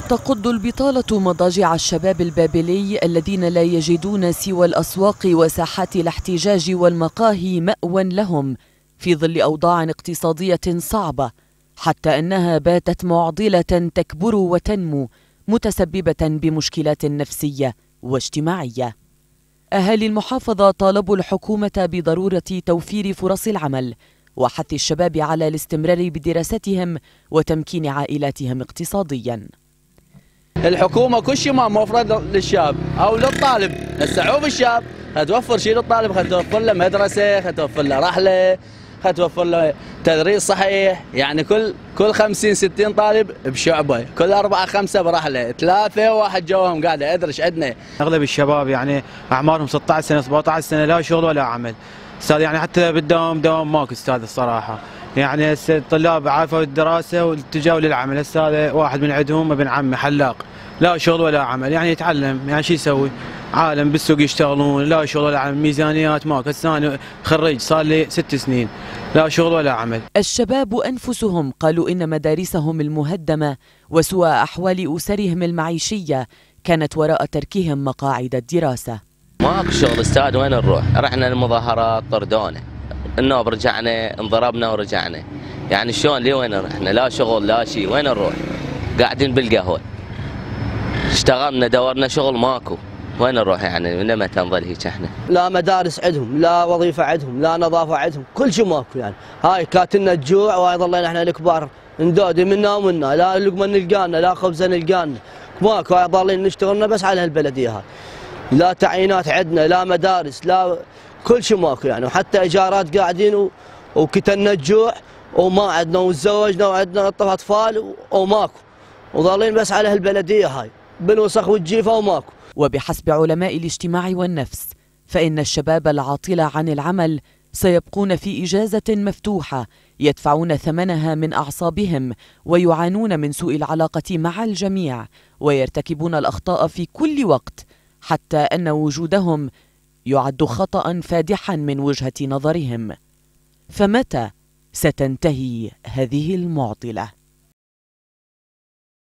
تقض البطالة مضاجع الشباب البابلي الذين لا يجدون سوى الأسواق وساحات الاحتجاج والمقاهي مأوى لهم في ظل أوضاع اقتصادية صعبة، حتى أنها باتت معضلة تكبر وتنمو متسببة بمشكلات نفسية واجتماعية. أهالي المحافظة طالبوا الحكومة بضرورة توفير فرص العمل وحث الشباب على الاستمرار بدراستهم وتمكين عائلاتهم اقتصاديا. الحكومة كل شيء ما موفرة للشاب أو للطالب، هسه عوب الشاب هتوفر شيء للطالب، هتوفر له مدرسة، هتوفر له رحلة، هتوفر له تدريس صحيح، يعني كل 50 60 طالب بشعبة، كل 4 5 برحلة، 3 واحد جوهم قاعدة أدرش عندنا. أغلب الشباب يعني أعمارهم 16 سنة 17 سنة لا شغل ولا عمل، استاذ يعني حتى بالدوام دوام ماكو استاذ الصراحة، يعني هسه الطلاب عارفوا الدراسة واتجهوا للعمل، هسه هذا واحد من عندهم ابن عمي حلاق لا شغل ولا عمل، يعني يتعلم يعني شو يسوي؟ عالم بالسوق يشتغلون لا شغل ولا عمل، ميزانيات ماكو، هسه انا خريج صار لي 6 سنين لا شغل ولا عمل. الشباب أنفسهم قالوا إن مدارسهم المهدمة وسوء أحوال أسرهم المعيشية كانت وراء تركهم مقاعد الدراسة. ماكو شغل استاذ، وين نروح؟ رحنا المظاهرات طردونا، النوب رجعنا انضربنا ورجعنا، يعني شلون ليه وين رحنا؟ لا شغل لا شيء، وين نروح؟ قاعدين بالقهوة، اشتغلنا دورنا شغل ماكو، وين نروح يعني؟ من متى نظل هيك احنا؟ لا مدارس عندهم، لا وظيفة عندهم، لا نظافة عندهم، كل شيء ماكو يعني، هاي كاتلنا الجوع وهاي ظلينا احنا الكبار ندودي منا ومنا، لا لقمة نلقانا، لا خبزة نلقانا، ماكو، هاي ظالين نشتغلنا بس على هالبلدية هاي. لا تعيينات عندنا، لا مدارس، لا كل شيء ماكو يعني، وحتى ايجارات قاعدين وكتلنا الجوع وما عندنا، وتزوجنا وعندنا اطفال وماكو، وظالين بس على هالبلديه هاي بالوسخ والجيفه وماكو. وبحسب علماء الاجتماع والنفس فإن الشباب العاطلة عن العمل سيبقون في إجازة مفتوحة يدفعون ثمنها من أعصابهم ويعانون من سوء العلاقة مع الجميع ويرتكبون الأخطاء في كل وقت، حتى أن وجودهم يعد خطأ فادحا من وجهة نظرهم. فمتى ستنتهي هذه المعضلة؟